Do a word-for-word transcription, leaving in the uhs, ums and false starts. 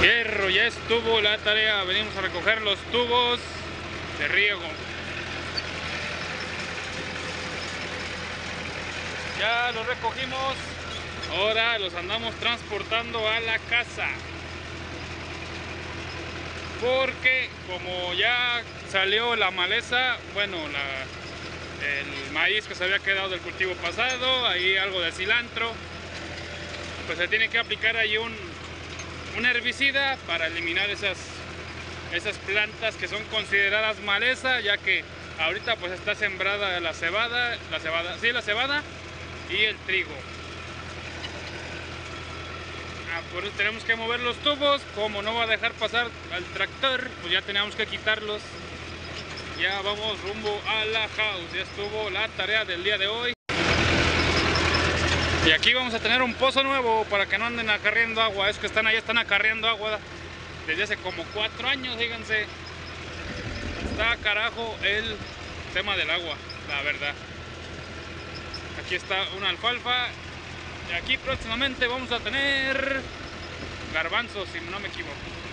Fierro, ya estuvo la tarea. Venimos a recoger los tubos de riego. Ya los recogimos. Ahora los andamos transportando a la casa. Porque como ya salió la maleza, bueno, la, el maíz que se había quedado del cultivo pasado, ahí algo de cilantro, pues se tiene que aplicar ahí un, un herbicida para eliminar esas, esas plantas que son consideradas maleza, ya que ahorita pues está sembrada la cebada, la cebada, sí, la cebada y el trigo. Ah, por eso tenemos que mover los tubos. Como no va a dejar pasar al tractor, pues ya teníamos que quitarlos. Ya vamos rumbo a la house. Ya estuvo la tarea del día de hoy. Y aquí vamos a tener un pozo nuevo para que no anden acarreando agua. Es que están ahí, están acarreando agua desde hace como cuatro años, fíjense. Está carajo el tema del agua, la verdad. Aquí está una alfalfa. Y aquí próximamente vamos a tener garbanzos, si no me equivoco.